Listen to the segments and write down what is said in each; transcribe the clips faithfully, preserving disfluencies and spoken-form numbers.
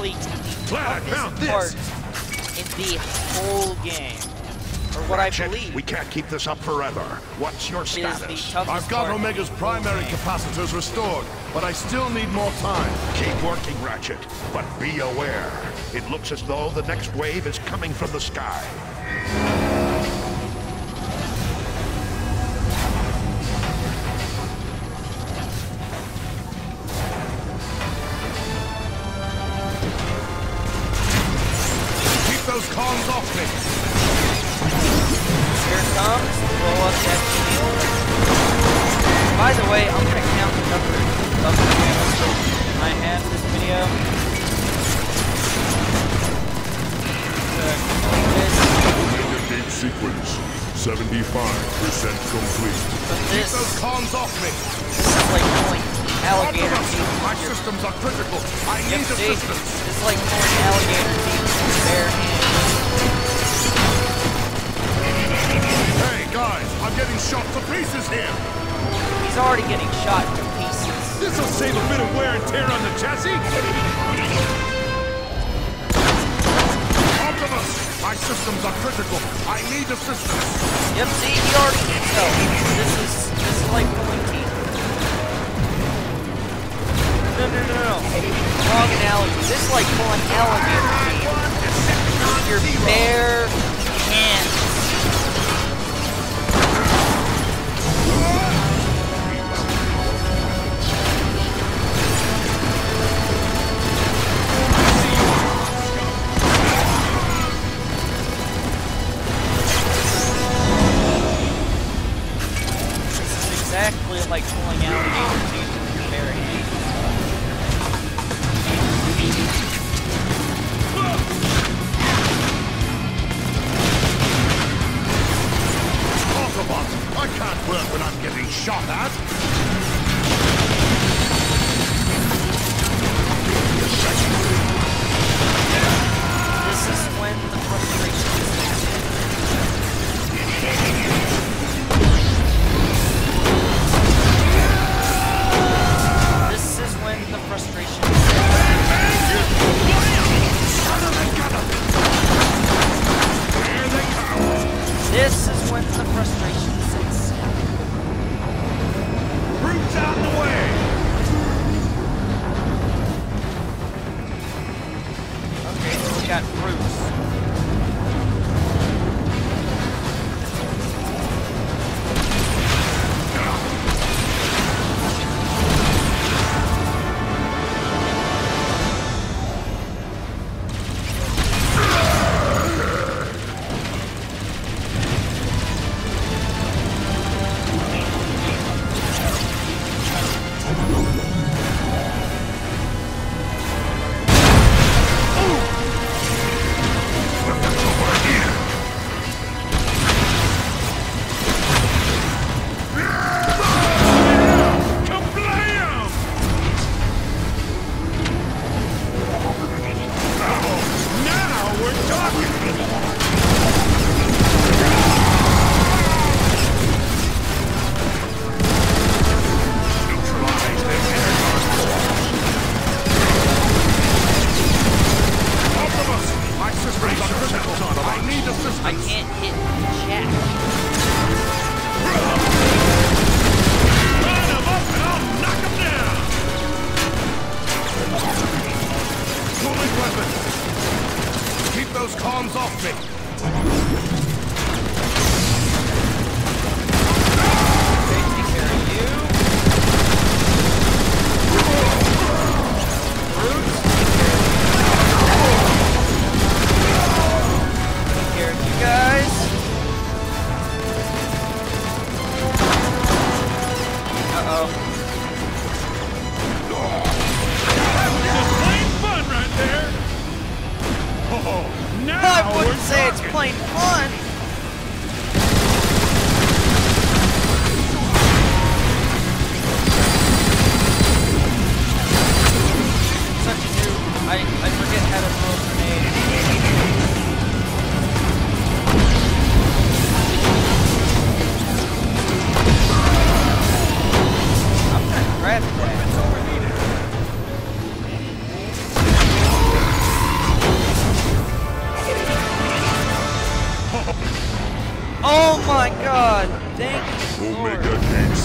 literally the toughest part in the whole game. Or what Ratchet, I believe. we can't keep this up forever. What's your status? I've got Omega's primary capacitors restored, but I still need more time. Keep working, Ratchet, but be aware. It looks as though the next wave is coming from the sky. Keep those cons off me! Here it comes, blow up that shield. By the way, I'm gonna count the number of kills I have this video. Omega gate sequence, seventy-five percent complete. But this, Keep those cons off me! this is like pulling alligator teeth. My systems are critical. I Yep, need see, assistance. it's like pulling alligator teeth with your bare hands. Hey guys, I'm getting shot to pieces here. He's already getting shot to pieces. This'll save a bit of wear and tear on the chassis. Optimus, my systems are critical. I need assistance. Yep, see, he already needs help. This is this is like pulling teeth. No, no, no, no. Wrong analogy. This is like pulling alligator teeth with your bare hands. Exactly like pulling alligator teeth with your bare hands. Autobot, I can't work when I'm getting shot at. This is when the frustration sets in. This is when the frustration This is when the frustration sets in. Brutes out the way! Okay, so we got Bruce. I can't hit Jack. Line him up and I'll knock him down! Pulling weapons! Keep those comms off me! Okay, take care of you. Brutes, take care of you guys. Uh-oh. Just plain fun right there! Oh, now I wouldn't say it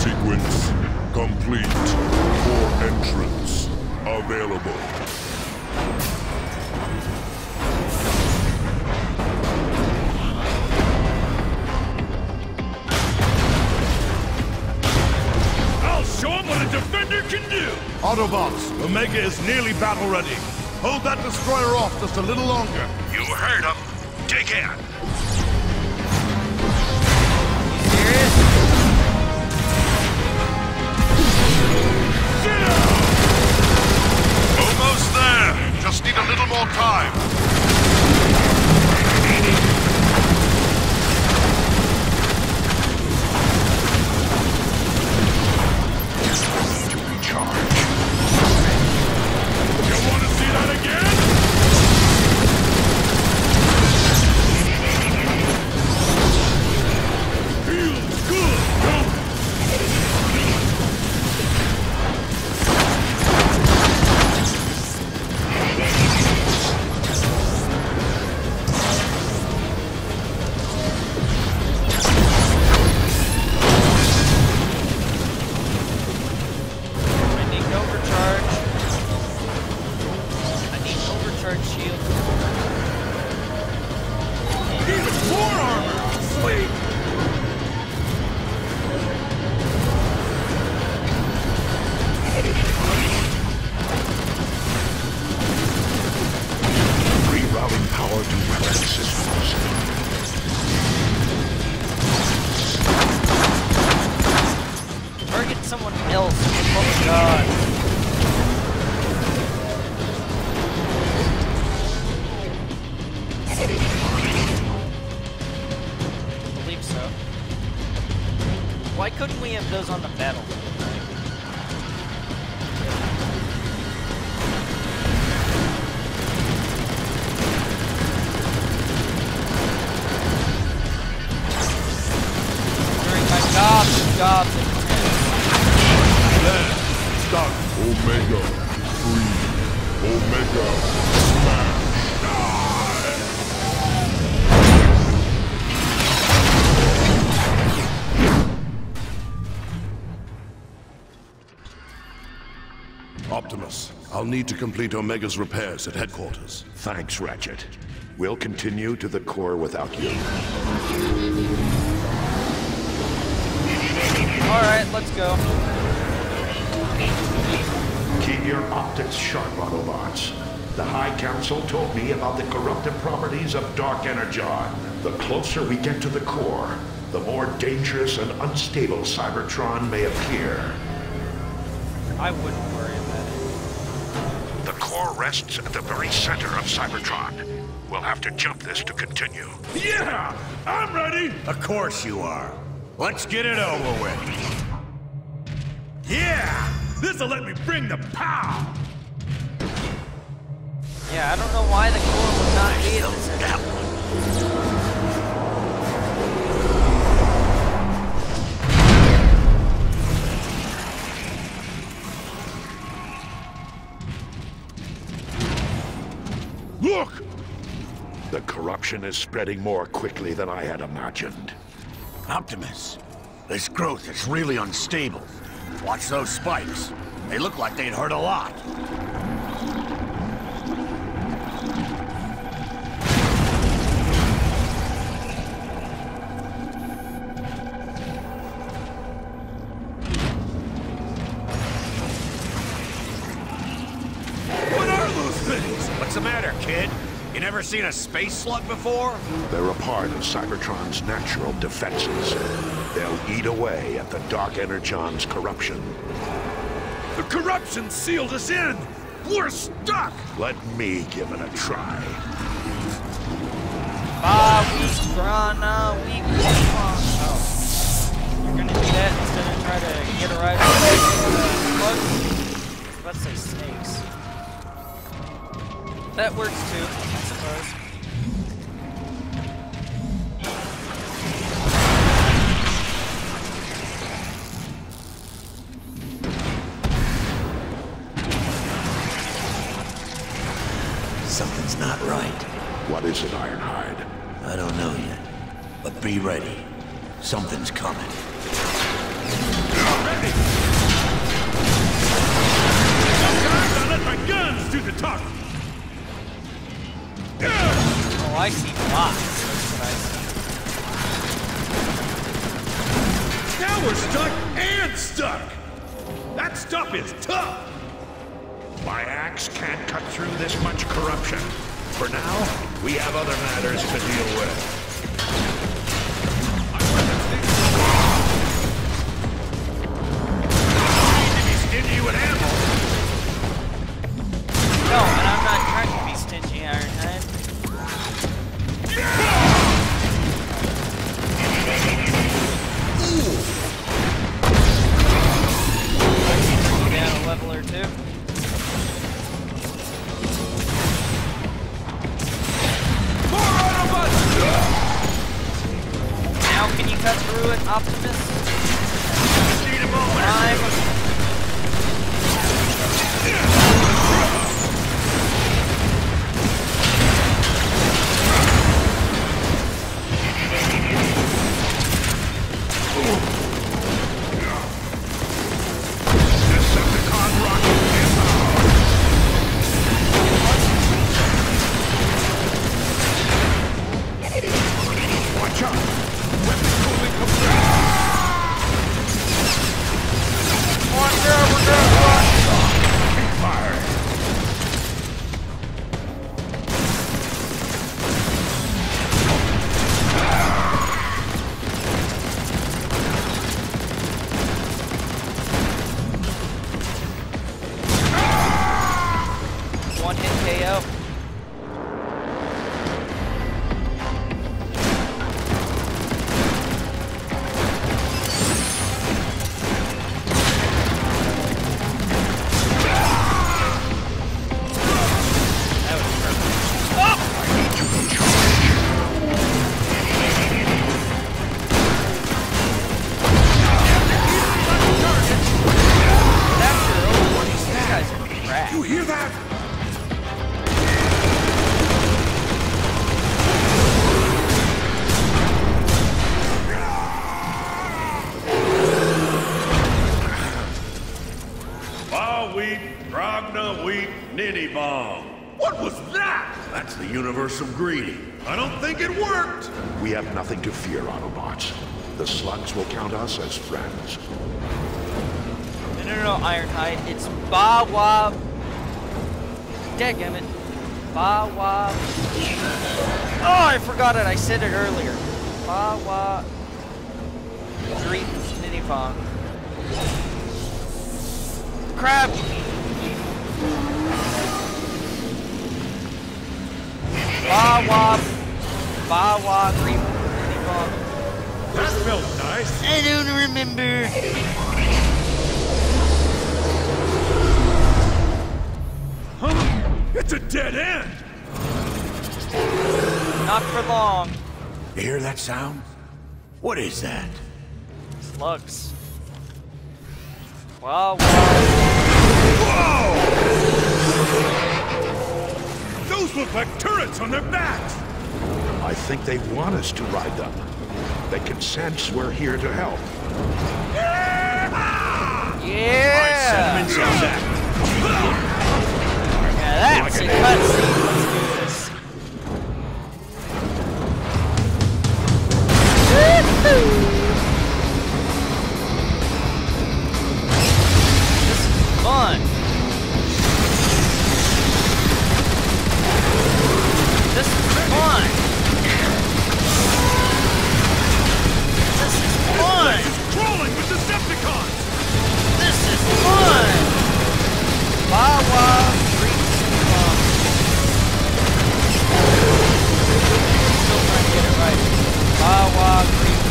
Sequence complete. Core entrance available. I'll show him what a defender can do! Autobots, Omega is nearly battle ready. Hold that destroyer off just a little longer. You heard him. Dig in. Serious? Almost there. Just need a little more time. To recharge. You want to see that again? Feels good, don't it? I need overcharge. I need overcharge shield. Even more armor! Sweet! Rerouting power to weapon systems. Target someone else. Oh my god. I believe so. Why couldn't we have those on the battle? During my jobs, jobs, and Then, start. Omega. Free. Omega. Smash. Die. Optimus, I'll need to complete Omega's repairs at headquarters. Thanks, Ratchet. We'll continue to the core without you. alright, let's go. Keep your optics sharp, Autobots. The High Council told me about the corruptive properties of Dark Energon. The closer we get to the core, the more dangerous and unstable Cybertron may appear. I wouldn't worry about it. The core rests at the very center of Cybertron. We'll have to jump this to continue. Yeah! I'm ready! Of course you are. Let's get it over with. Yeah! This'll let me bring the pow! Yeah, I don't know why the core would not be at the center. Look! The corruption is spreading more quickly than I had imagined. Optimus, this growth is really unstable. Watch those spikes. They look like they'd hurt a lot. What are those things? What's the matter, kid? You never seen a space slug before? They're a part of Cybertron's natural defenses. They'll eat away at the Dark Energon's corruption. The corruption sealed us in! We're stuck! Let me give it a try. Ah, we grana, we grana. Oh. You're gonna do that instead of try to get a ride on the plug? Let's say snakes. That works too, I suppose. Something's not right. What is it, Ironhide? I don't know yet. But be ready. Something's coming. Ready! Sometimes I let my guns do the talking. Oh, I see lots. That's what I see. Now we're stuck and stuck. That stuff is tough. My axe can't cut through this much corruption. For now, we have other matters to deal with. Stingy with ammo. No, and I'm not trying to be stingy, Ironhide. Down a level or two. Now can you cut through it, Optimus? Need a moment. I'm Decepticon rocket inbound. Watch out! Weapon cooling complete. on there, we're gonna run. Fire. One hit K O. That was perfect. Oh! After over, these guys are crap. You hear that? Ba wheat, Grogna wheat, Ninny bomb. What was that? That's the universal greeting. I don't think it worked. We have nothing to fear, Autobots. The slugs will count us as friends. No, no, no, Ironhide. It's Ba-Wa... Dadgummit. Ba-Wa... Oh, I forgot it. I said it earlier. Ba-Wa... Dream Minifong. Crap! Ba-Wa... Ba-Wa Dream Minifong. That felt nice. I don't remember. Huh? It's a dead end. Not for long. You hear that sound? What is that? Slugs. Wow, wow. Whoa! Those look like turrets on their backs. I think they want us to ride them. They can sense we're here to help. Yeah! Sentiments exact. Yeah, that's a cutscene. Let's do this. This is fun. This is fun. This is fun. It's crawling with Decepticons. This is fun. Ba-Wa Dreams Minifong. Still trying to get it right. Ba-Wa Dreams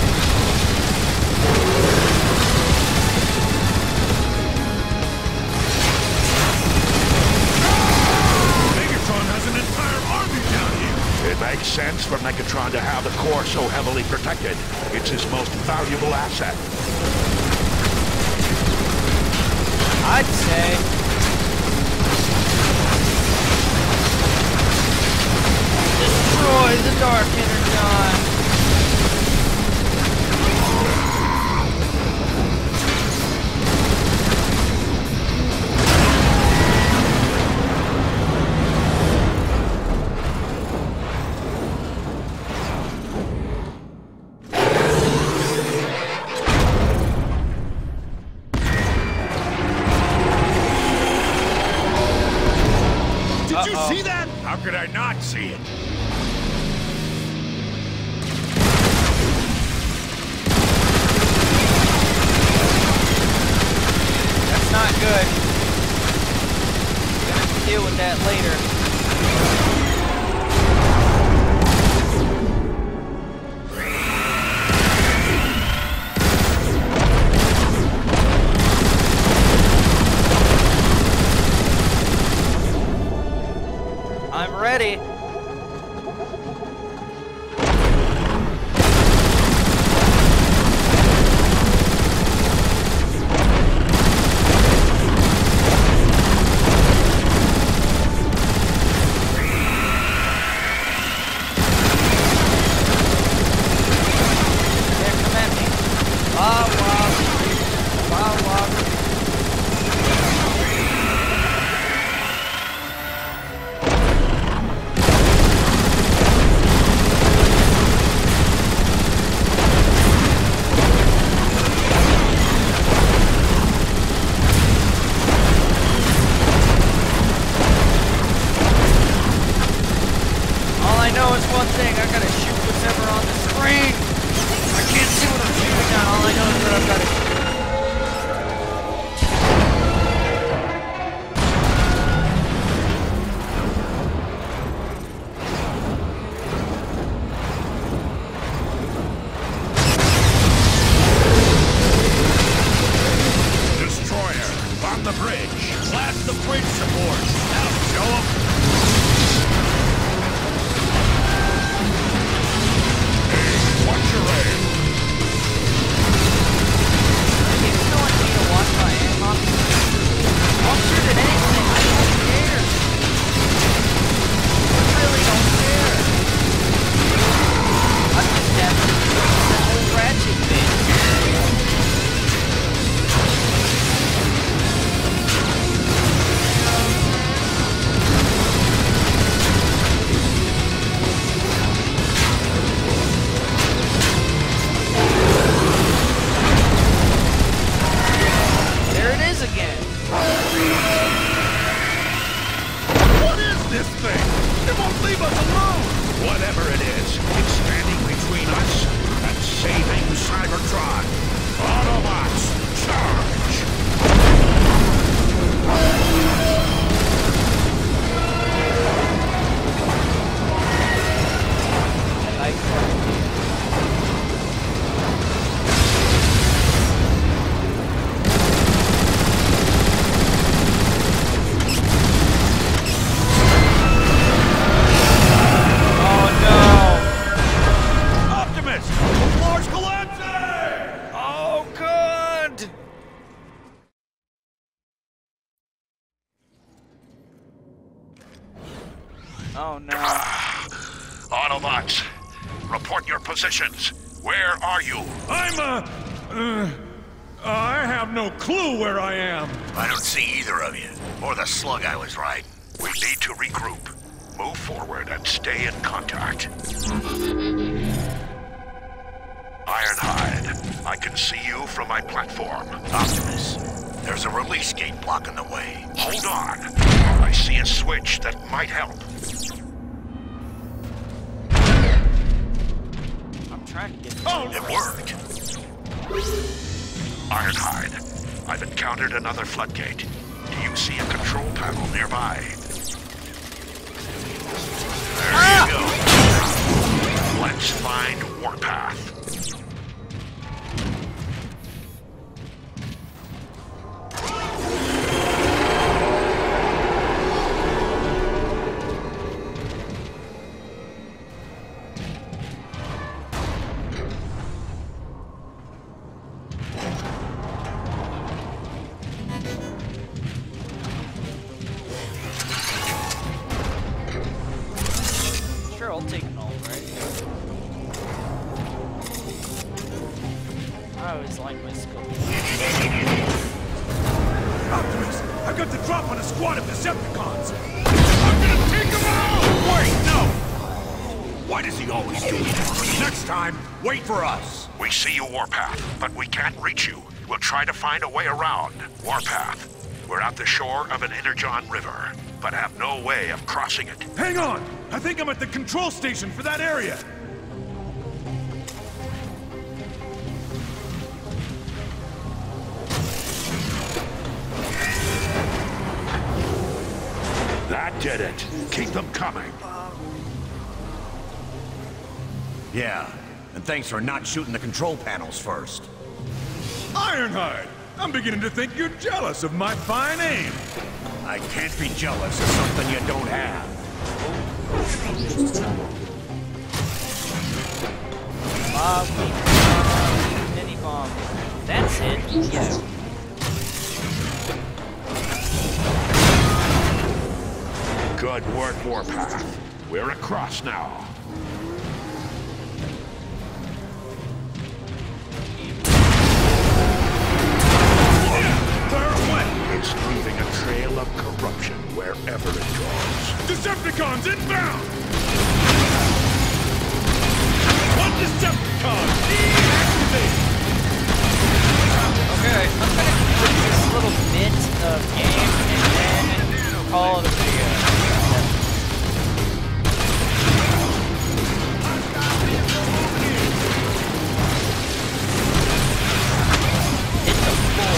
Megatron has an entire army down here. It makes sense for Megatron to have the core so heavily protected. It's his most valuable asset. I'd say. Destroy the Dark Energon. Uh-oh. see that? How could I not see it? That's not good. We're gonna have to deal with that later. I'm ready. Oh no. Autobots, report your positions. Where are you? I'm, uh, uh, I have no clue where I am. I don't see either of you. Or the slug I was riding. We need to regroup. Move forward and stay in contact. Ironhide, I can see you from my platform. Optimus, there's a release gate blocking the way. Hold on. I see a switch that might help. I'm trying to get this. Oh, it worked. Ironhide, I've encountered another floodgate. Do you see a control panel nearby? There Ah! you go. Let's find Warpath. Sure, I'll take an all, right? I always like my scope. Optimus, I've got the drop on a squad of Decepticons. I'm gonna take them out! Wait, no! Why does he always do that? Next time, wait for us. We see you, Warpath, but we can't reach you. We'll try to find a way around. Warpath, We're at the shore of an Energon River, but have no way of crossing it. Hang on! I think I'm at the control station for that area! That did it. Keep them coming. Yeah, and thanks for not shooting the control panels first. Ironhide! I'm beginning to think you're jealous of my fine aim! I can't be jealous of something you don't have. Bob, mini bomb. That's it. Yeah. Good work, Warpath. We're across now. It's leaving a trail of corruption wherever it goes. Decepticons inbound! One Decepticon deactivate! Okay, I'm gonna put this little bit of game and then call it a video. Hit the floor.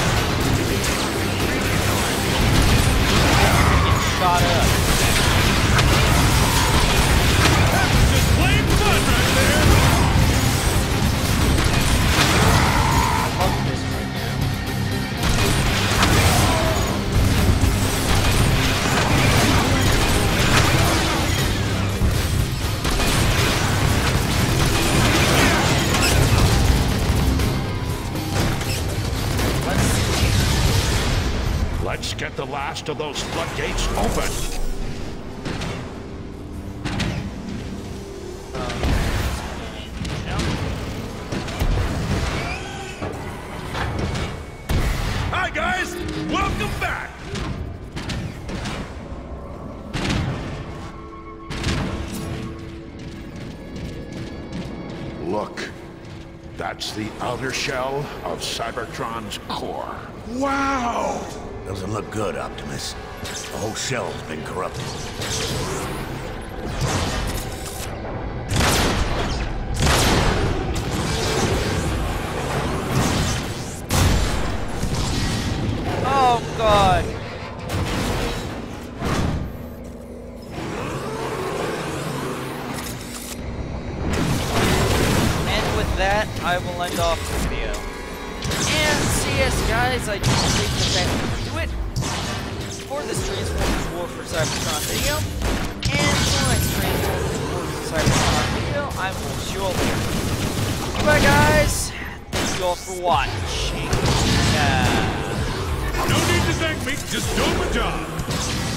Shot up. Just plain fun right there! I love this right now. Let's see. Let's get the last of those floodgates open. Hi guys! Welcome back! Look, that's the outer shell of Cybertron's core. Wow! Doesn't look good, Optimus. The whole shell's been corrupted. Oh god. And with that, I will end off the video. And C S guys, I do believe that that will do it for this Transformers War for Cybertron video. And for the next Transformers War for Cybertron video, I will see you all later. Goodbye guys. Thank you all for watching. Yeah. No need to thank me, just doing my job.